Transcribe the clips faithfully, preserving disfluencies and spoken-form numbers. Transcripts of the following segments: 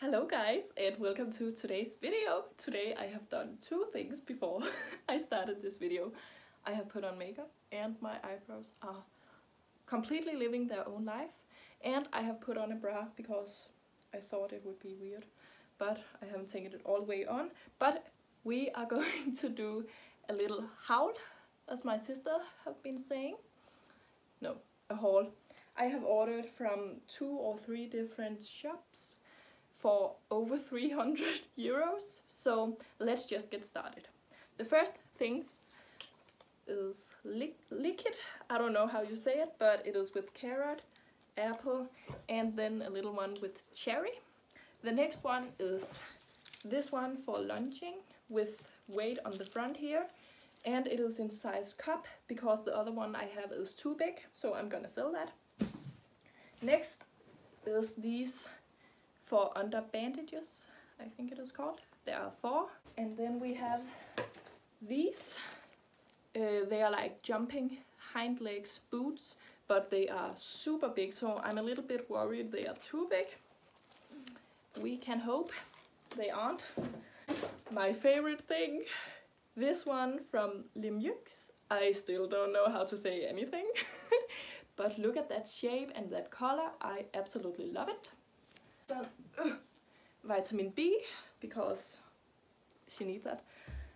Hello guys and welcome to today's video. Today I have done two things before I started this video. I have put on makeup and my eyebrows are completely living their own life, and I have put on a bra because I thought it would be weird, but I haven't taken it all the way on. But we are going to do a little haul, as my sister have been saying. No, a haul. I have ordered from two or three different shops for over three hundred euros, so let's just get started. The first things is li liquid. I don't know how you say it, but it is with carrot, apple, and then a little one with cherry. The next one is this one for lunching with weight on the front here, and it is in size cup because the other one I have is too big, so I'm gonna sell that. Next is these for under bandages, I think it is called. There are four. And then we have these. Uh, they are like jumping hind legs boots, but they are super big, so I'm a little bit worried they are too big. We can hope they aren't. My favorite thing, this one from Limux. I still don't know how to say anything, but look at that shape and that color. I absolutely love it. Some uh, vitamin B, because she needs that.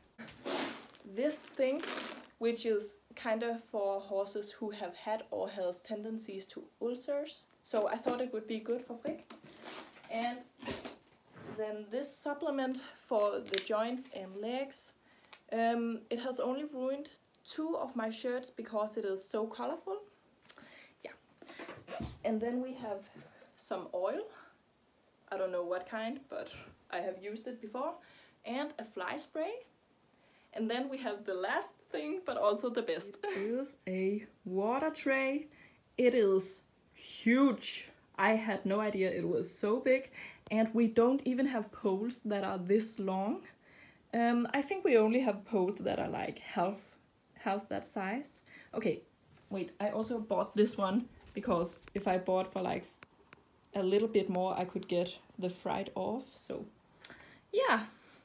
This thing, which is kind of for horses who have had or has tendencies to ulcers, so I thought it would be good for Frigg. And then this supplement for the joints and legs. Um, it has only ruined two of my shirts because it is so colorful. Yeah. And then we have some oil. I don't know what kind, but I have used it before. And a fly spray. And then we have the last thing, but also the best. It is a water tray. It is huge. I had no idea it was so big. And we don't even have poles that are this long. Um, I think we only have poles that are like half, half that size. Okay, wait, I also bought this one because if I bought for like a little bit more, I could get the fright off, so yeah.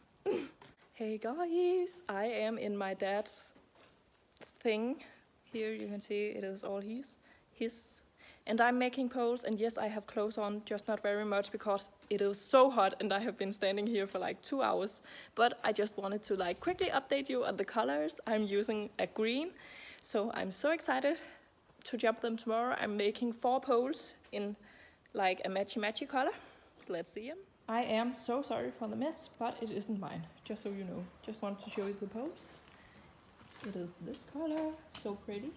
Hey guys, I am in my dad's thing. Here you can see it is all his, his. And I'm making poles, and yes, I have clothes on, just not very much because it is so hot and I have been standing here for like two hours. But I just wanted to like quickly update you on the colors. I'm using a green, so I'm so excited to jump them tomorrow. I'm making four poles in like a matchy matchy color. Let's see them. I am so sorry for the mess, but it isn't mine, just so you know. Just wanted to show you the poles. It is this color, so pretty.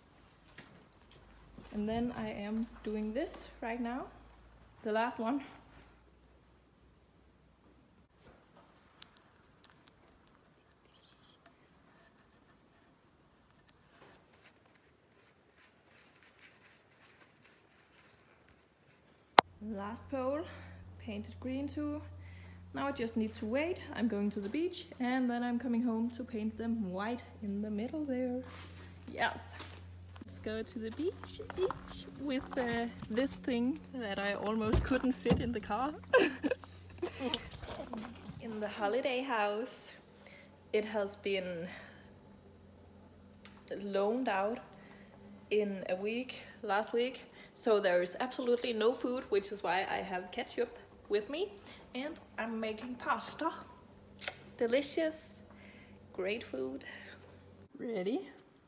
And then I am doing this right now, the last one. Last pole, painted green too. Now I just need to wait. I'm going to the beach and then I'm coming home to paint them white in the middle there. Yes. Let's go to the beach, beach with uh, this thing that I almost couldn't fit in the car. In the holiday house, it has been loaned out in a week, last week. So there is absolutely no food, which is why I have ketchup with me. And I'm making pasta. Delicious, great food. Ready?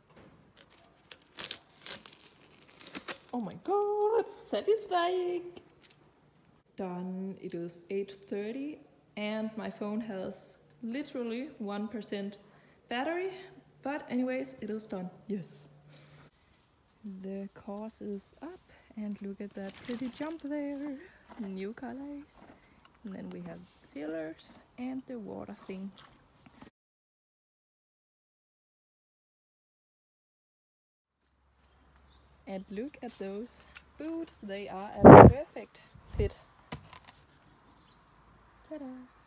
Oh my god, satisfying! Done. It is eight thirty and my phone has literally one percent battery. But anyways, it is done. Yes. The course is up and look at that pretty jump there. New colors. And then we have fillers and the water thing. And look at those boots, they are a perfect fit. Ta-da!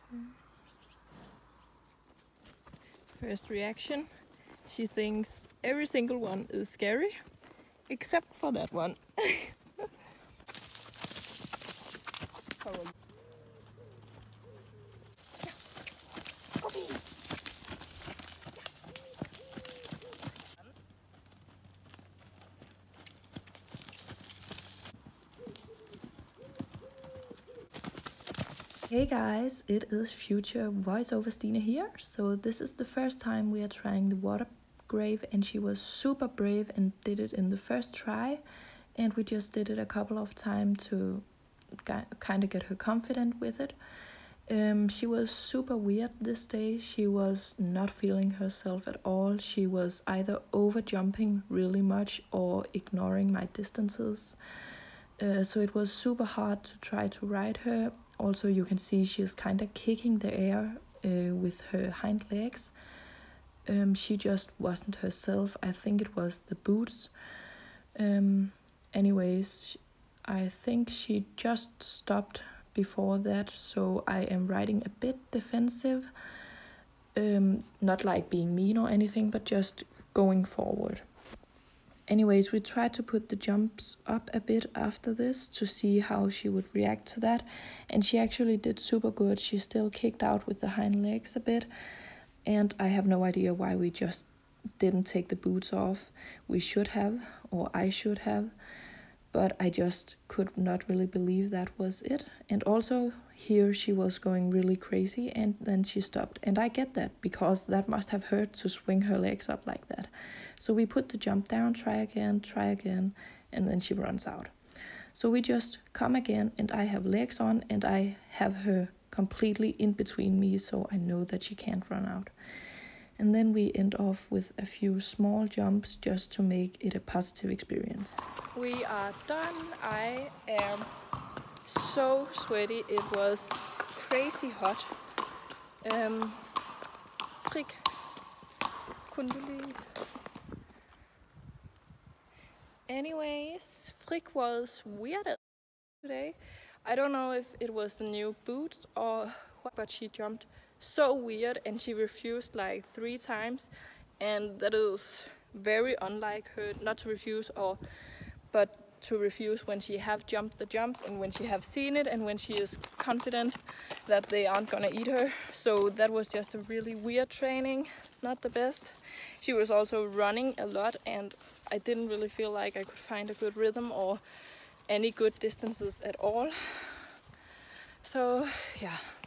First reaction, she thinks every single one is scary, except for that one. Hey guys, it is future voiceover Stine here. So this is the first time we are trying the water grave, and she was super brave and did it in the first try, and we just did it a couple of times to kind of get her confident with it. Um, she was super weird this day. She was not feeling herself at all. She was either over jumping really much or ignoring my distances. Uh, so it was super hard to try to ride her. Also, you can see she's kind of kicking the air uh, with her hind legs. Um, she just wasn't herself. I think it was the boots. Um, anyways, I think she just stopped before that, so I am riding a bit defensive. Um, not like being mean or anything, but just going forward. Anyways, we tried to put the jumps up a bit after this to see how she would react to that, and she actually did super good. She still kicked out with the hind legs a bit, and I have no idea why we just didn't take the boots off. We should have, or I should have, but I just could not really believe that was it. And also here she was going really crazy, and then she stopped. And I get that, because that must have hurt to swing her legs up like that. So we put the jump down, try again, try again, and then she runs out. So we just come again, and I have legs on, and I have her completely in between me, so I know that she can't run out. And then we end off with a few small jumps just to make it a positive experience. We are done. I am so sweaty. It was crazy hot. Um, Frigg, kunne du lige... Anyways, Frigg was weird today. I don't know if it was the new boots or what, but she jumped so weird, and she refused like three times, and that is very unlike her, not to refuse, or but to refuse when she have jumped the jumps and when she have seen it and when she is confident that they aren't gonna eat her. So that was just a really weird training, not the best. She was also running a lot, and I didn't really feel like I could find a good rhythm or any good distances at all. So yeah,